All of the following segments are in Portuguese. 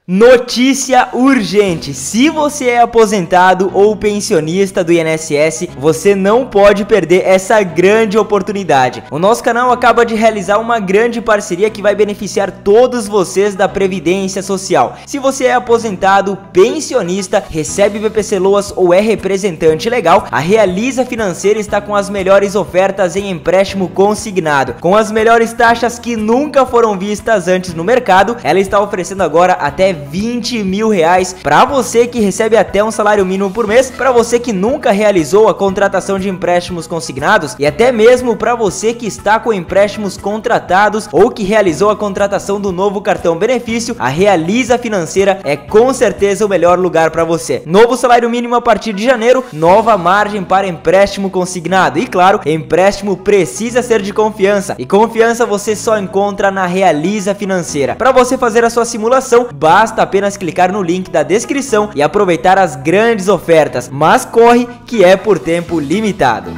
Notícia urgente: se você é aposentado ou pensionista do INSS, você não pode perder essa grande oportunidade. O nosso canal acaba de realizar uma grande parceria que vai beneficiar todos vocês da Previdência Social. Se você é aposentado, pensionista, recebe VPC Loas ou é representante legal, a Realiza Financeira está com as melhores ofertas em empréstimo consignado. Com as melhores taxas que nunca foram vistas antes no mercado, ela está oferecendo agora até 20 mil reais para você que recebe até um salário mínimo por mês, para você que nunca realizou a contratação de empréstimos consignados e até mesmo para você que está com empréstimos contratados ou que realizou a contratação do novo cartão benefício. A Realiza Financeira é com certeza o melhor lugar para você. Novo salário mínimo a partir de janeiro, nova margem para empréstimo consignado e claro, empréstimo precisa ser de confiança, e confiança você só encontra na Realiza Financeira. Para você fazer a sua simulação, basta apenas clicar no link da descrição e aproveitar as grandes ofertas, mas corre que é por tempo limitado.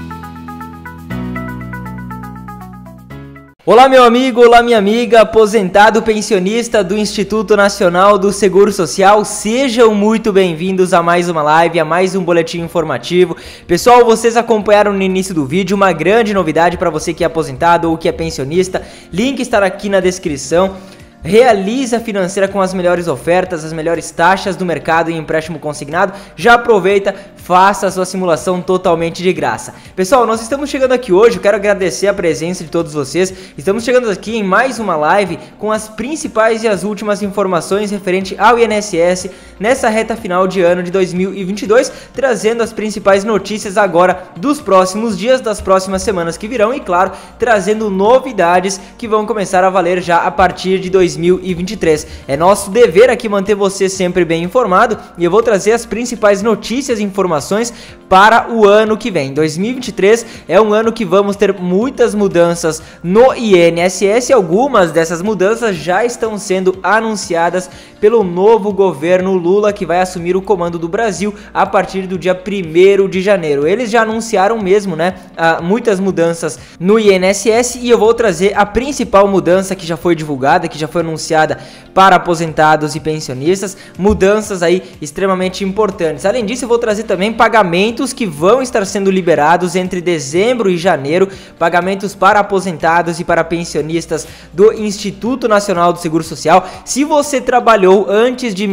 Olá meu amigo, olá minha amiga, aposentado pensionista do Instituto Nacional do Seguro Social, sejam muito bem-vindos a mais uma live, a mais um boletim informativo. Pessoal, vocês acompanharam no início do vídeo uma grande novidade para você que é aposentado ou que é pensionista, link estará aqui na descrição. Realiza Financeira com as melhores ofertas, as melhores taxas do mercado em empréstimo consignado. Já aproveita, faça a sua simulação totalmente de graça. Pessoal, nós estamos chegando aqui hoje, eu quero agradecer a presença de todos vocês. Estamos chegando aqui em mais uma live com as principais e as últimas informações referente ao INSS nessa reta final de ano de 2022, trazendo as principais notícias agora dos próximos dias, das próximas semanas que virão e claro, trazendo novidades que vão começar a valer já a partir de 2023. É nosso dever aqui manter você sempre bem informado e eu vou trazer as principais notícias e informações para o ano que vem. 2023 é um ano que vamos ter muitas mudanças no INSS. Algumas dessas mudanças já estão sendo anunciadas pelo novo governo Lula, que vai assumir o comando do Brasil a partir do dia 1º de janeiro. Eles já anunciaram mesmo, né, muitas mudanças no INSS e eu vou trazer a principal mudança que já foi divulgada, que já foi anunciada para aposentados e pensionistas, mudanças aí extremamente importantes. Além disso, eu vou trazer também pagamentos que vão estar sendo liberados entre dezembro e janeiro, pagamentos para aposentados e para pensionistas do Instituto Nacional do Seguro Social. Se você trabalhou antes de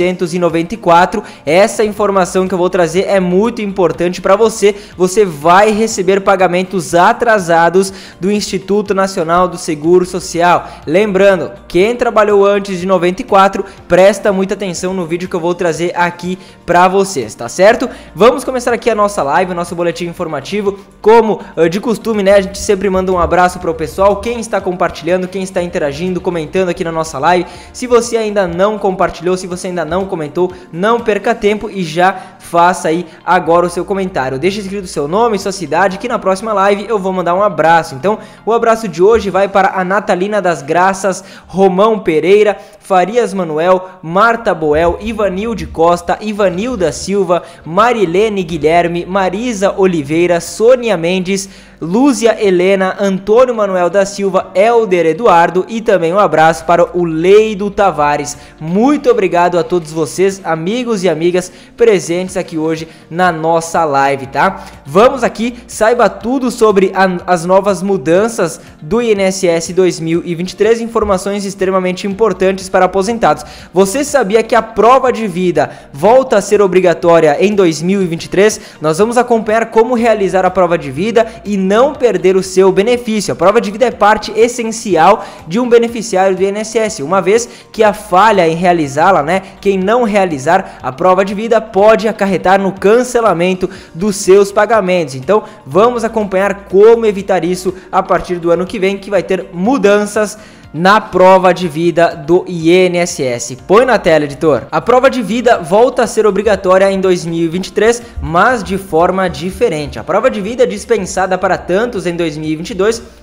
1994, essa informação que eu vou trazer é muito importante para você. Você vai receber pagamentos atrasados do Instituto Nacional do Seguro Social. Lembrando, quem trabalhou antes de 94, presta muita atenção no vídeo que eu vou trazer aqui para vocês, tá certo? Vamos começar aqui a nossa live, o nosso boletim informativo. Como de costume, né, a gente sempre manda um abraço para o pessoal, quem está compartilhando, quem está interagindo, comentando aqui na nossa live. Se você ainda não compartilhou, se você ainda não comentou, não perca tempo e já faça aí agora o seu comentário. Deixe escrito seu nome, sua cidade, que na próxima live eu vou mandar um abraço. Então, o abraço de hoje vai para a Natalina das Graças, Romão Pereira, Farias Manuel, Marta Boel, Ivanilde Costa, Ivanilda Silva, Marilene Guilherme, Marisa Oliveira, Sônia Mendes, Lúcia Helena, Antônio Manuel da Silva, Elder Eduardo e também um abraço para o Leido Tavares. Muito obrigado a todos vocês, amigos e amigas presentes aqui hoje na nossa live, tá? Vamos aqui, saiba tudo sobre as novas mudanças do INSS 2023, informações extremamente importantes para aposentados. Você sabia que a prova de vida volta a ser obrigatória em 2023? Nós vamos acompanhar como realizar a prova de vida e não perder o seu benefício. A prova de vida é parte essencial de um beneficiário do INSS, uma vez que a falha em realizá-la, né, quem não realizar a prova de vida pode acarretar no cancelamento dos seus pagamentos. Então, vamos acompanhar como evitar isso a partir do ano que vem, que vai ter mudanças na prova de vida do INSS. Põe na tela, editor. A prova de vida volta a ser obrigatória em 2023, mas de forma diferente. A prova de vida dispensada para tantos em 2022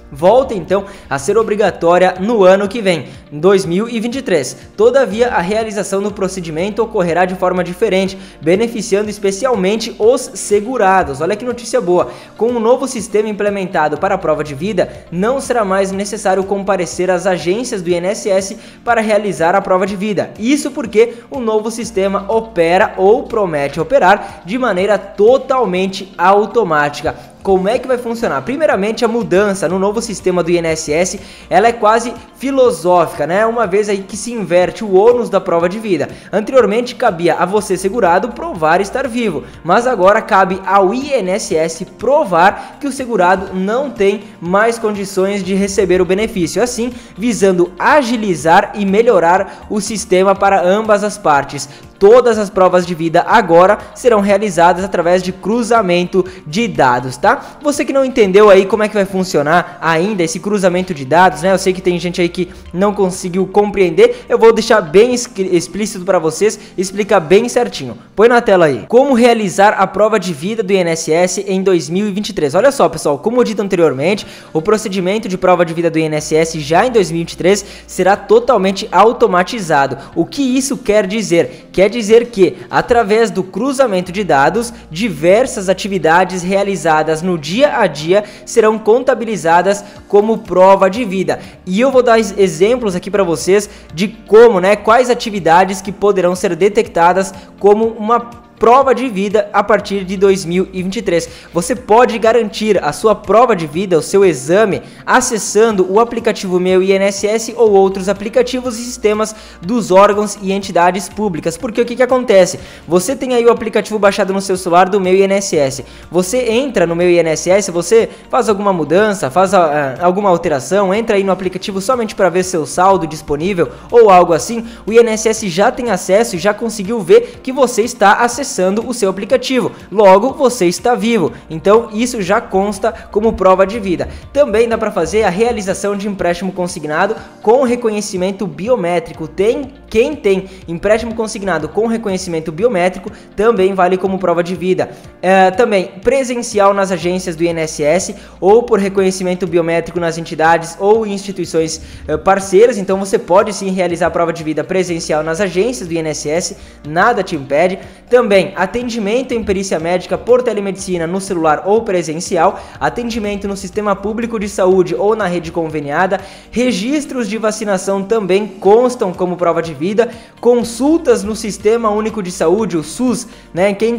volta então a ser obrigatória no ano que vem, em 2023. Todavia, a realização do procedimento ocorrerá de forma diferente, beneficiando especialmente os segurados. Olha que notícia boa! Com o novo sistema implementado para a prova de vida, não será mais necessário comparecer às agências do INSS para realizar a prova de vida. Isso porque o novo sistema opera ou promete operar de maneira totalmente automática. Como é que vai funcionar? Primeiramente, a mudança no novo sistema do INSS, ela é quase filosófica, né? Uma vez aí que se inverte o ônus da prova de vida. Anteriormente, cabia a você segurado provar estar vivo, mas agora cabe ao INSS provar que o segurado não tem mais condições de receber o benefício, assim, visando agilizar e melhorar o sistema para ambas as partes. Todas as provas de vida agora serão realizadas através de cruzamento de dados, tá? Você que não entendeu aí como é que vai funcionar ainda esse cruzamento de dados, né? Eu sei que tem gente aí que não conseguiu compreender, eu vou deixar bem explícito para vocês, explicar bem certinho. Põe na tela aí. Como realizar a prova de vida do INSS em 2023. Olha só, pessoal, como dito anteriormente, o procedimento de prova de vida do INSS já em 2023 será totalmente automatizado. O que isso quer dizer? Quer dizer que, através do cruzamento de dados, diversas atividades realizadas no dia a dia serão contabilizadas como prova de vida. E eu vou dar exemplos aqui para vocês de como, né, quais atividades que poderão ser detectadas como uma prova de vida a partir de 2023. Você pode garantir a sua prova de vida, o seu exame, acessando o aplicativo Meu INSS ou outros aplicativos e sistemas dos órgãos e entidades públicas. Porque o que acontece? Você tem aí o aplicativo baixado no seu celular do Meu INSS. Você entra no Meu INSS, você faz alguma mudança, faz alguma alteração, entra aí no aplicativo somente para ver seu saldo disponível ou algo assim. O INSS já tem acesso e já conseguiu ver que você está acessando o seu aplicativo, logo você está vivo, então isso já consta como prova de vida. Também dá para fazer a realização de empréstimo consignado com reconhecimento biométrico. Quem tem empréstimo consignado com reconhecimento biométrico também vale como prova de vida. Também presencial nas agências do INSS ou por reconhecimento biométrico nas entidades ou instituições parceiras, então você pode sim realizar a prova de vida presencial nas agências do INSS, nada te impede. Também atendimento em perícia médica por telemedicina no celular ou presencial, atendimento no sistema público de saúde ou na rede conveniada, registros de vacinação também constam como prova de vida, consultas no Sistema Único de Saúde, o SUS, né? Quem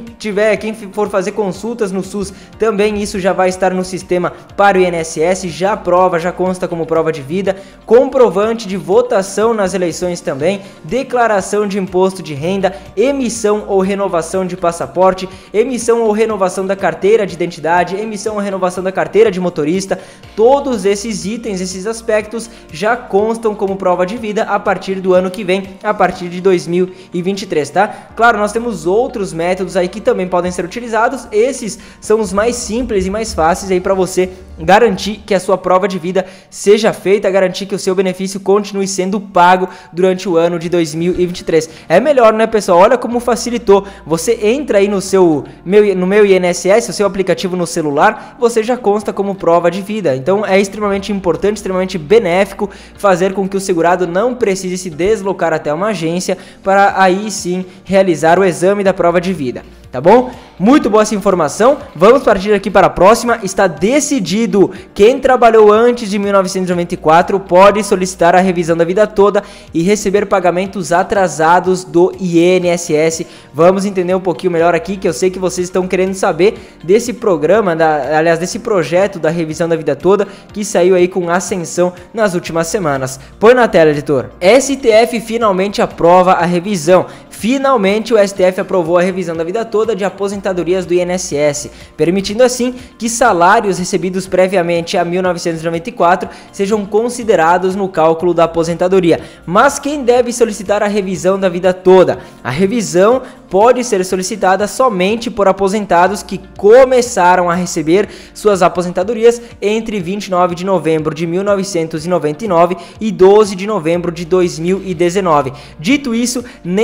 for fazer consultas no SUS, também isso já vai estar no sistema para o INSS, já consta como prova de vida, comprovante de votação nas eleições também, declaração de imposto de renda, emissão ou renovação de passaporte, emissão ou renovação da carteira de identidade, emissão ou renovação da carteira de motorista. Todos esses itens, esses aspectos já constam como prova de vida a partir do ano que vem, a partir de 2023, tá? Claro, nós temos outros métodos aí que também podem ser utilizados. Esses são os mais simples e mais fáceis aí para você garantir que a sua prova de vida seja feita, garantir que o seu benefício continue sendo pago durante o ano de 2023. É melhor, né, pessoal? Olha como facilitou. Você entra aí no Meu INSS, o seu aplicativo no celular, você já consta como prova de vida. Então é extremamente importante, extremamente benéfico fazer com que o segurado não precise se deslocar até uma agência para aí sim realizar o exame da prova de vida. Tá bom? Muito boa essa informação. Vamos partir aqui para a próxima. Está decidido. Quem trabalhou antes de 1994 pode solicitar a revisão da vida toda e receber pagamentos atrasados do INSS. Vamos entender um pouquinho melhor aqui, que eu sei que vocês estão querendo saber desse programa, desse projeto da revisão da vida toda, que saiu aí com ascensão nas últimas semanas. Põe na tela, editor. STF finalmente aprova a revisão. Finalmente o STF aprovou a revisão da vida toda de aposentadorias do INSS, permitindo assim que salários recebidos previamente a 1994 sejam considerados no cálculo da aposentadoria. Mas quem deve solicitar a revisão da vida toda? A revisão pode ser solicitada somente por aposentados que começaram a receber suas aposentadorias entre 29 de novembro de 1999 e 12 de novembro de 2019. Dito isso, nem todos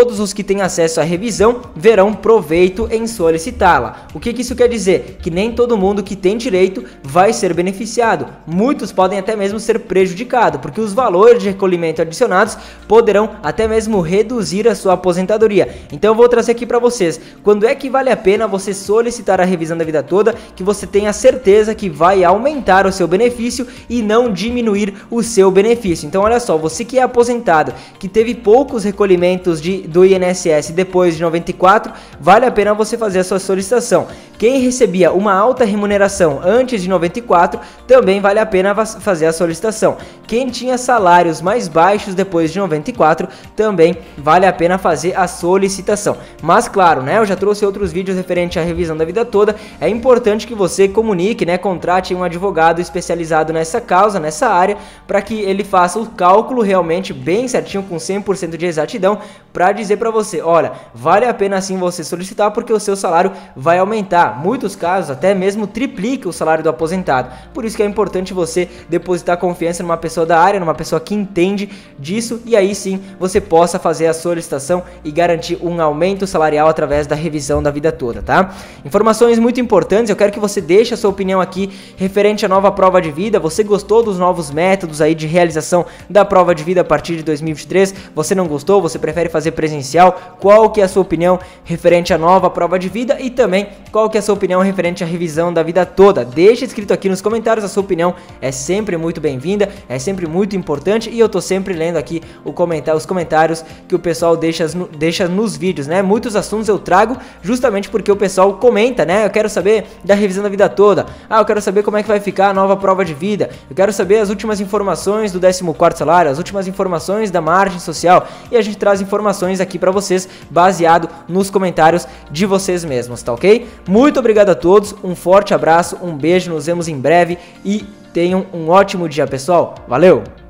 todos os que têm acesso à revisão verão proveito em solicitá-la. O que isso quer dizer? Que nem todo mundo que tem direito vai ser beneficiado. Muitos podem até mesmo ser prejudicados, porque os valores de recolhimento adicionados poderão até mesmo reduzir a sua aposentadoria. Então eu vou trazer aqui para vocês, quando é que vale a pena você solicitar a revisão da vida toda, que você tenha certeza que vai aumentar o seu benefício e não diminuir o seu benefício. Então olha só, você que é aposentado, que teve poucos recolhimentos do INSS depois de 94, vale a pena você fazer a sua solicitação. Quem recebia uma alta remuneração antes de 94, também vale a pena fazer a solicitação. Quem tinha salários mais baixos depois de 94, também vale a pena fazer a solicitação. Mas claro, né, eu já trouxe outros vídeos referente à revisão da vida toda, é importante que você comunique, né, contrate um advogado especializado nessa causa, nessa área, para que ele faça o cálculo realmente bem certinho, com 100% de exatidão, para dizer para você, olha, vale a pena sim você solicitar, porque o seu salário vai aumentar. Muitos casos até mesmo triplica o salário do aposentado. Por isso que é importante você depositar confiança numa pessoa da área, numa pessoa que entende disso, e aí sim você possa fazer a solicitação e garantir um aumento salarial através da revisão da vida toda, tá? Informações muito importantes, eu quero que você deixe a sua opinião aqui referente à nova prova de vida. Você gostou dos novos métodos aí de realização da prova de vida a partir de 2023? Você não gostou? Você prefere fazer presencial? Qual que é a sua opinião referente à nova prova de vida? E também qual que é a sua opinião referente à revisão da vida toda? Deixa escrito aqui nos comentários, a sua opinião é sempre muito bem-vinda, é sempre muito importante, e eu tô sempre lendo aqui os comentários que o pessoal deixa nos vídeos, né? Muitos assuntos eu trago justamente porque o pessoal comenta, né? Eu quero saber da revisão da vida toda, eu quero saber como é que vai ficar a nova prova de vida, eu quero saber as últimas informações do 14º salário, as últimas informações da margem social, e a gente traz informações aqui pra vocês baseado nos comentários de vocês mesmos, tá ok? Muito obrigado a todos, um forte abraço, um beijo, nos vemos em breve e tenham um ótimo dia, pessoal. Valeu!